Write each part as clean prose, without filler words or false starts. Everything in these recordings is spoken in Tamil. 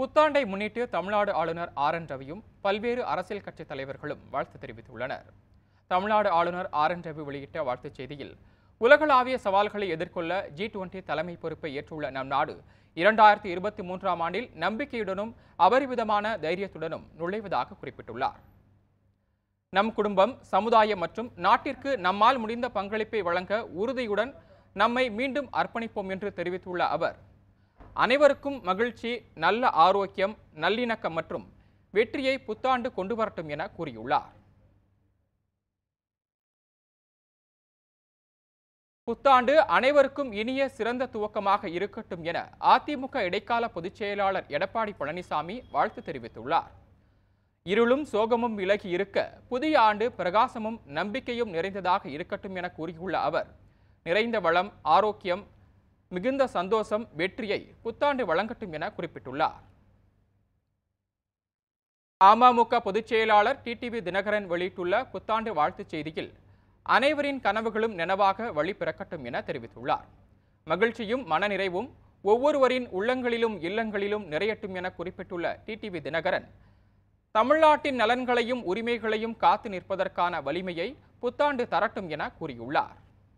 புத்தாண்டை முன்னிட்டு தமிழ்நாடு ஆளுநர் ஆர்.என். ரவியும் பல்வேறு அரசியல் கட்சி தலைவர்களும் வாழ்த்து தெரிவித்துள்ளனர். தமிழ்நாடு ஆளுநர் ஆர்.என். ரவி வெளியிட்ட வாழ்த்துச் செய்தியில், உலகளாவிய சவால்களை எதிர்கொள்ள G20 தலைமை பொறுப்பை ஏற்றுள்ள நம் நாடு 2023ஆம் ஆண்டில் நம்பிக்கையுடனும் அபரிமிதமான தைரியத்துடனும் நுழைவதாக குறிப்பிட்டுள்ளார். நம் குடும்பம், சமுதாயம் மற்றும் நாட்டிற்கு நம்மால் முடிந்த பங்களிப்பை வழங்க உறுதியுடன் நம்மை மீண்டும் அர்ப்பணிப்போம் என்று தெரிவித்துள்ள அவர், அனைவருக்கும் மகிழ்ச்சி, நல்ல ஆரோக்கியம், நல்லிணக்கம் மற்றும் வெற்றியை புத்தாண்டு கொண்டு வரட்டும் என கூறியுள்ளார். புத்தாண்டு அனைவருக்கும் இனிய சிறந்த துவக்கமாக இருக்கட்டும் என அதிமுக இடைக்கால பொதுச் செயலாளர் எடப்பாடி பழனிசாமி வாழ்த்து தெரிவித்துள்ளார். இருளும் சோகமும் விலகி இருக்க புதிய ஆண்டு பிரகாசமும் நம்பிக்கையும் நிறைந்ததாக இருக்கட்டும் என கூறியுள்ள அவர், நிறைந்த வளம், ஆரோக்கியம், மிகுந்த சந்தோஷம், வெற்றியை புத்தாண்டு வழங்கட்டும் என குறிப்பிட்டுள்ளார். அமமுக பொதுச் செயலாளர் டிடிவி தினகரன் வெளியிட்டுள்ள புத்தாண்டு வாழ்த்துச் செய்தியில், அனைவரின் கனவுகளும் நனவாக வழி பிறக்கட்டும் என தெரிவித்துள்ளார். மகிழ்ச்சியும் மனநிறைவும் ஒவ்வொருவரின் உள்ளங்களிலும் இல்லங்களிலும் நிறையட்டும் என குறிப்பிட்டுள்ள டிடிவி தினகரன், தமிழ்நாட்டின் நலன்களையும் உரிமைகளையும் காத்து நிற்பதற்கான வலிமையை புத்தாண்டு தரட்டும் என கூறியுள்ளார்.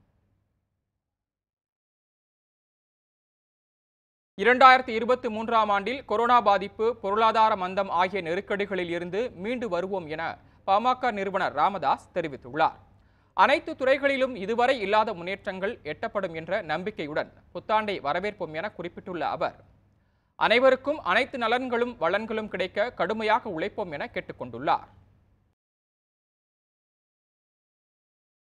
2023ஆம் ஆண்டில் கொரோனா பாதிப்பு, பொருளாதார மந்தம் ஆகிய நெருக்கடிகளில் இருந்து மீண்டு வருவோம் என பாமக நிறுவனர் ராமதாஸ் தெரிவித்துள்ளார். அனைத்து துறைகளிலும் இதுவரை இல்லாத முன்னேற்றங்கள் எட்டப்படும் என்ற நம்பிக்கையுடன் புத்தாண்டை வரவேற்போம் என குறிப்பிட்டுள்ள அவர், அனைவருக்கும் அனைத்து நலன்களும் வளங்களும் கிடைக்க கடுமையாக உழைப்போம் என கேட்டுக்கொண்டுள்ளார்.